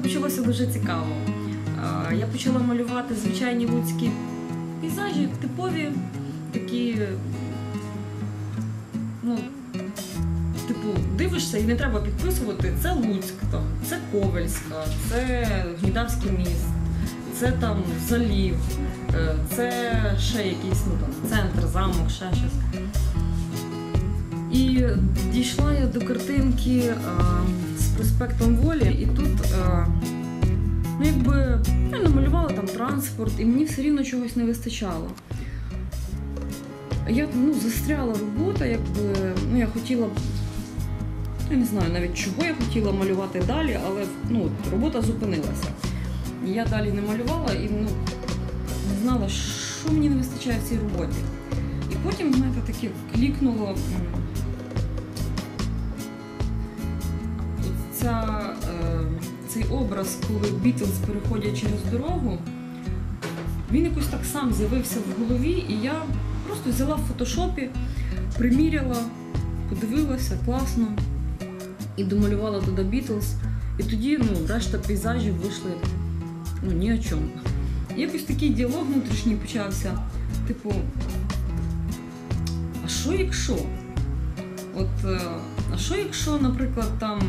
почалося дуже цікаво. Я почала малювати звичайні луцькі пейзажі, типові, такі, дивишся і не треба підписувати, це Луцьк, це Ковельська, це Гнідавський міст, це там залів, це ще якийсь центр, замок, ще щось. І дійшла я до картинки з проспектом Волі, і тут я намалювала там транспорт, і мені все рівно чогось не вистачало. Я застряла робота, я хотіла, я не знаю навіть чого я хотіла малювати далі, але робота зупинилася. І я далі не малювала і не знала, що мені не вистачає в цій роботі. І потім, таки клікнуло цей образ, коли Бітлз переходять через дорогу, він якось так сам з'явився в голові, і я просто взяла в фотошопі, приміряла, подивилася, класно, і домалювала туди Бітлз. І тоді решта пейзажів вийшли ні о чому. І якось такий діалог внутрішній почався, а що якщо? А що якщо, наприклад, там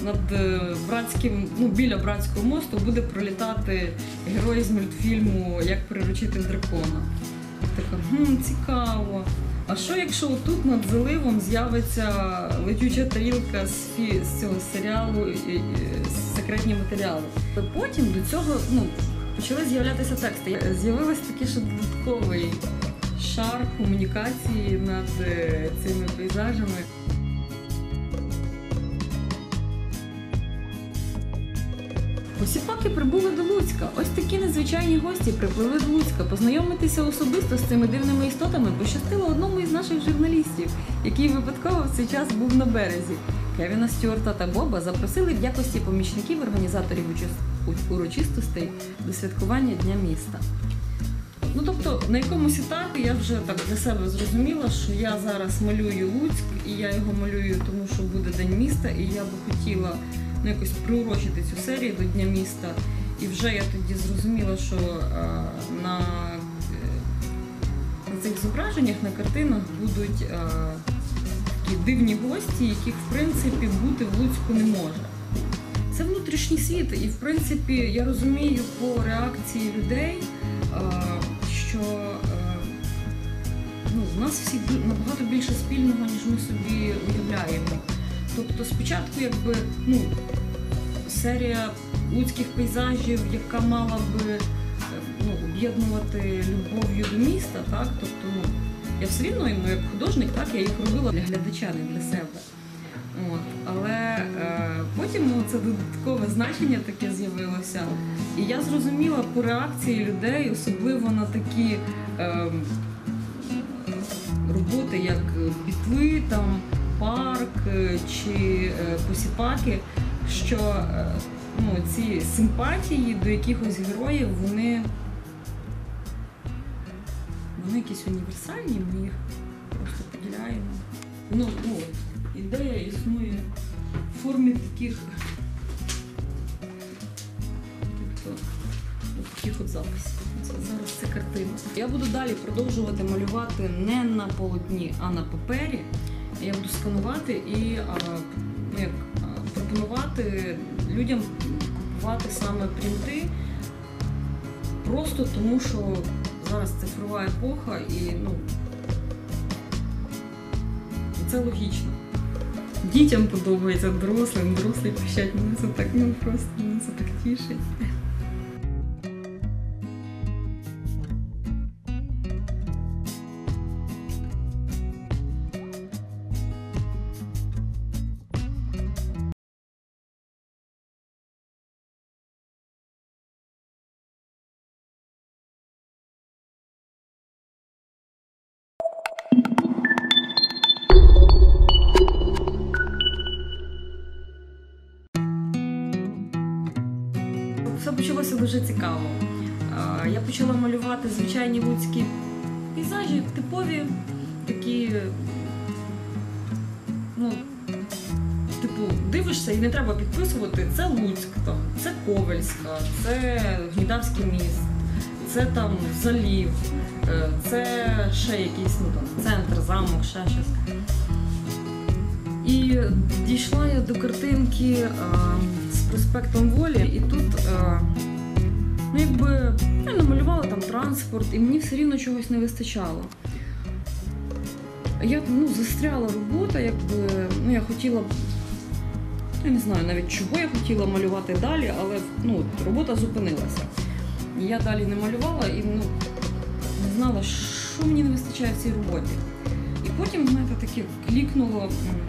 біля Братського мосту буде пролітати герой з мультфільму «Як приручити дракона». Така, цікаво. А що якщо тут над заливом з'явиться летюча тарілка з цього серіалу «Секретні матеріали»? Потім до цього почали з'являтися тексти. З'явився такий ще додатковий шар комунікації над цими пейзажами. Посіпаки прибули до Луцька. Ось такі незвичайні гості припливли до Луцька. Познайомитися особисто з цими дивними істотами пощастило одному із наших журналістів, який випадково в цей час був на березі. Кевіна, Стюарта та Боба запросили в якості помічників організаторів урочистостей до святкування Дня міста. Тобто, на якомусь етапі я вже так для себе зрозуміла, що я зараз малюю Луцьк, і я його малюю, тому що буде День міста, і я би хотіла якось приурочити цю серію до Дня міста. І вже я тоді зрозуміла, що на цих зображеннях, на картинах будуть такі дивні гості, яких, в принципі, бути в Луцьку не може. Це внутрішній світ, і, в принципі, я розумію по реакції людей, що в нас всі набагато більше спільного, ніж ми собі уявляємо. Тобто спочатку серія луцьких пейзажів, яка мала би об'єднувати любов'ю до міста, так? Тобто, я все рівно, як художник, так, я їх робила для глядача, не для себе. Але потім це додаткове значення таке з'явилося. І я зрозуміла по реакції людей, особливо на такі роботи, як Бітли, парк чи посіпаки, що ці симпатії до якихось героїв, вони якісь універсальні, ми їх просто поділяємо. Ідея існує в формі таких записів. Зараз це картина. Я буду далі продовжувати малювати не на полотні, а на папері. Я буду сканувати і пропонувати людям купувати саме принти, просто тому що зараз цифрова епоха і це логічно. Дітям подобається, дорослі пищать, мене це так, мене це так тішить. Все почалося дуже цікаво. Я почала малювати звичайні луцькі пейзажі, типові, такі, дивишся і не треба підписувати, це Луцьк, там, це Ковельська, це Гнідавський міст, це там Залів, це ще якийсь центр, замок, ще щось. І дійшла я до картинки з проспектом Волі, і тут я намалювала там транспорт, і мені все рівно чогось не вистачало. Я застряла робота, я хотіла, я не знаю навіть чого я хотіла малювати далі, але робота зупинилася. І я далі не малювала і не знала, що мені не вистачає в цій роботі. І потім, знаєте, таке клікнуло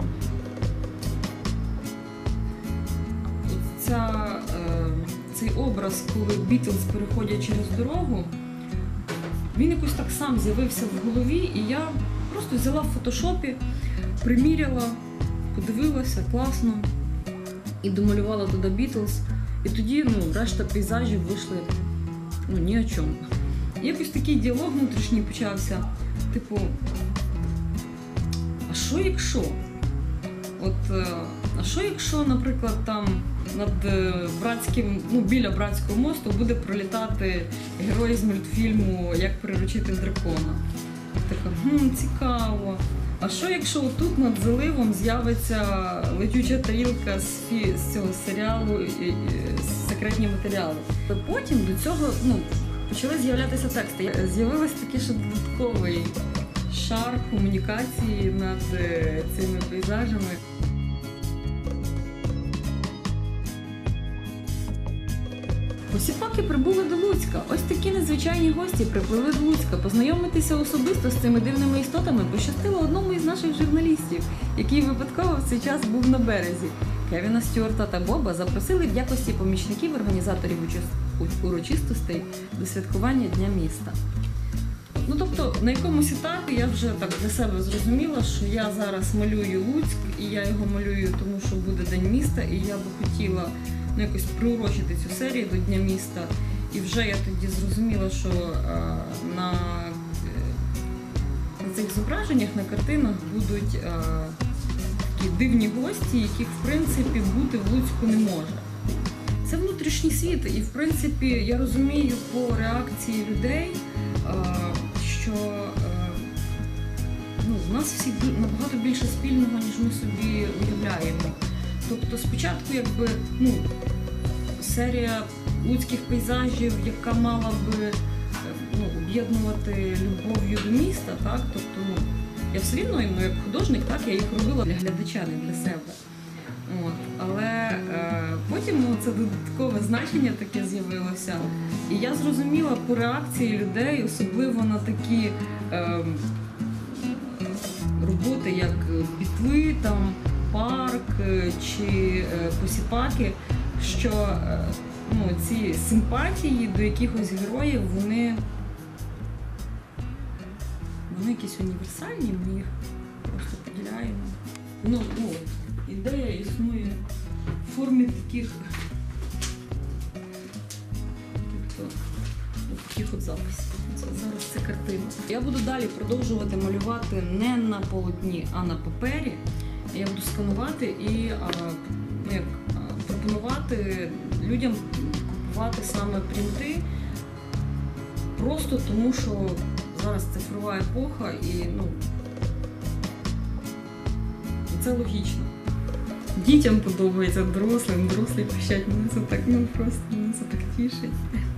цей образ, коли Бітлз переходять через дорогу, він якось так сам з'явився в голові, і я просто взяла в фотошопі, приміряла, подивилася, класно, і домалювала туди Бітлз. І тоді решта пейзажів вийшли ні о чому. І якось такий діалог внутрішній почався, типу, а що якщо? А що якщо, наприклад, там біля Братського мосту буде пролітати герой з мультфільму «Як приручити дракона»? Така, цікаво. А що якщо отут над заливом з'явиться летюча тарілка з цього серіалу «Секретні матеріали»? Потім до цього почали з'являтися тексти. З'явився такий ще додатковий шар комунікації над цими пейзажами. Посіпаки прибули до Луцька. Ось такі незвичайні гості приплили до Луцька. Познайомитися особисто з цими дивними істотами пощастило одному із наших журналістів, який випадково в цей час був на березі. Кевіна, Стюарта та Боба запросили в якості помічників організаторів урочистостей до святкування Дня міста. Тобто, на якомусь етапі я вже так для себе зрозуміла, що я зараз малюю Луцьк, і я його малюю, тому що буде День міста, і я би хотіла якось приурочити цю серію до Дня міста. І вже я тоді зрозуміла, що на цих зображеннях, на картинах будуть такі дивні гості, яких, в принципі, бути в Луцьку не може. Це внутрішній світ, і, в принципі, я розумію по реакції людей, що в нас всіх набагато більше спільного, ніж ми собі уявляємо. Тобто спочатку серія луцьких пейзажів, яка мала би об'єднувати любов'ю до міста, так? Тобто я все рівно, як художник, так, я їх робила для глядача, не для себе. Але потім це додаткове значення таке з'явилося. І я зрозуміла по реакції людей, особливо на такі роботи, як бітли, там, парк чи посіпаки, що ці симпатії до якихось героїв, вони якісь універсальні, ми їх просто поділяємо. Ідея існує в формі таких записів. Зараз це картина. Я буду далі продовжувати малювати не на полотні, а на папері. Я буду сканувати і пропонувати людям купувати саме принти, просто тому що зараз цифрова епоха і це логічно. Дітям подобається, дорослі пишуть, мене це так тішить.